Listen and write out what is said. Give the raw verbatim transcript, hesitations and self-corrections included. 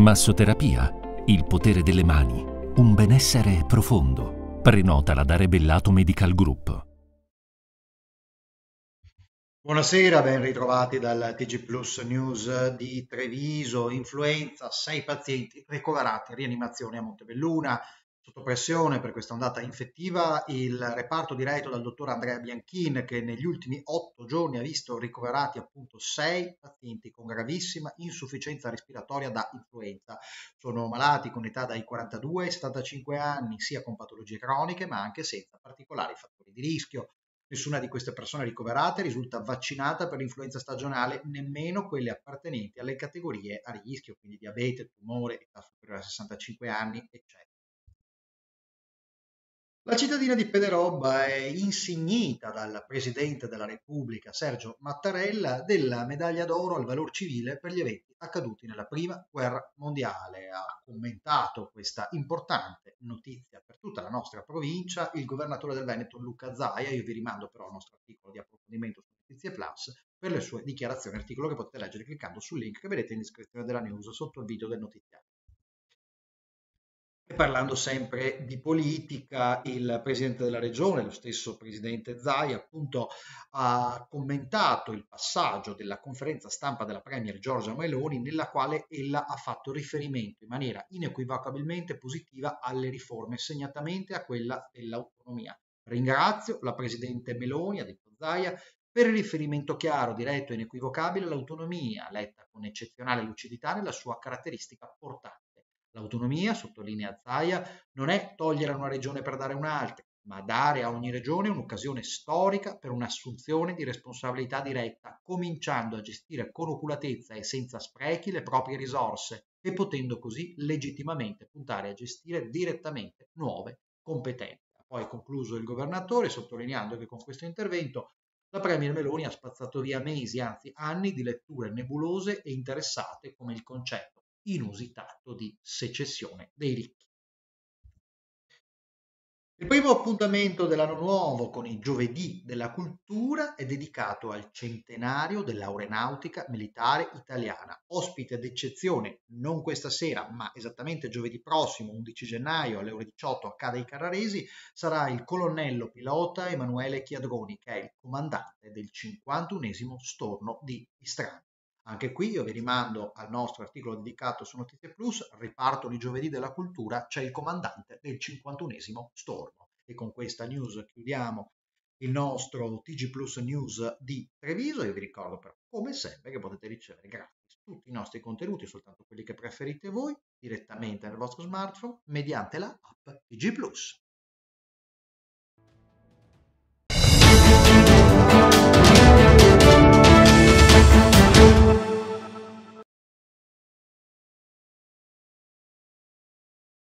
Massoterapia, il potere delle mani, un benessere profondo. Prenotala da Rebellato Medical Group. Buonasera, ben ritrovati dal T G Plus News di Treviso. Influenza, sei pazienti ricoverati, rianimazione a Montebelluna. Sotto pressione per questa ondata infettiva il reparto diretto dal dottor Andrea Bianchin, che negli ultimi otto giorni ha visto ricoverati appunto sei pazienti con gravissima insufficienza respiratoria da influenza. Sono malati con età dai quarantadue ai settantacinque anni, sia con patologie croniche ma anche senza particolari fattori di rischio. Nessuna di queste persone ricoverate risulta vaccinata per l'influenza stagionale, nemmeno quelle appartenenti alle categorie a rischio, quindi diabete, tumore, età superiore a sessantacinque anni, eccetera. La cittadina di Pederobba è insignita dal Presidente della Repubblica, Sergio Mattarella, della medaglia d'oro al valor civile per gli eventi accaduti nella Prima Guerra Mondiale. Ha commentato questa importante notizia per tutta la nostra provincia il governatore del Veneto Luca Zaia. Io vi rimando però al nostro articolo di approfondimento su Notizie Plus per le sue dichiarazioni, articolo che potete leggere cliccando sul link che vedete in descrizione della news sotto il video del notiziario. E parlando sempre di politica, il presidente della regione, lo stesso presidente Zaia, appunto ha commentato il passaggio della conferenza stampa della premier Giorgia Meloni, nella quale ella ha fatto riferimento in maniera inequivocabilmente positiva alle riforme, segnatamente a quella dell'autonomia. Ringrazio la presidente Meloni, ha detto Zaia, per il riferimento chiaro, diretto e inequivocabile all'autonomia, letta con eccezionale lucidità nella sua caratteristica portante. L'autonomia, sottolinea Zaia, non è togliere a una regione per dare a un'altra, ma dare a ogni regione un'occasione storica per un'assunzione di responsabilità diretta, cominciando a gestire con oculatezza e senza sprechi le proprie risorse e potendo così legittimamente puntare a gestire direttamente nuove competenze. Ha poi concluso il governatore sottolineando che con questo intervento la premier Meloni ha spazzato via mesi, anzi anni di letture nebulose e interessate come il concetto inusitato di secessione dei ricchi. Il primo appuntamento dell'anno nuovo con i Giovedì della Cultura è dedicato al centenario dell'Aeronautica Militare Italiana. Ospite d'eccezione, non questa sera, ma esattamente giovedì prossimo, undici gennaio alle ore diciotto a Ca' dei Carraresi, sarà il colonnello pilota Emanuele Chiadroni, che è il comandante del cinquantunesimo storno di Istrana. Anche qui io vi rimando al nostro articolo dedicato su Notizie Plus, ripartono i giovedì della cultura, c'è il comandante del cinquantunesimo stormo. E con questa news chiudiamo il nostro T G Plus News di Treviso. Io vi ricordo però, come sempre, che potete ricevere gratis tutti i nostri contenuti, soltanto quelli che preferite voi, direttamente nel vostro smartphone, mediante la app T G Plus.